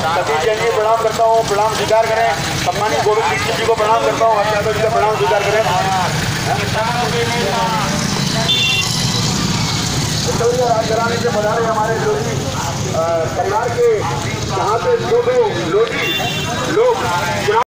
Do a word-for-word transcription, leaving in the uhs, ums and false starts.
सतीश जैन जी प्रणाम करता हूँ, प्रणाम स्वीकार करें। सम्मानित गोविंद दीक्षित जी को प्रणाम करता हूँ, आप यादव जी का प्रणाम स्वीकार करें। राजघराने से बधाई हमारे लोधी परिवार के यहाँ पे जो लोधी लोग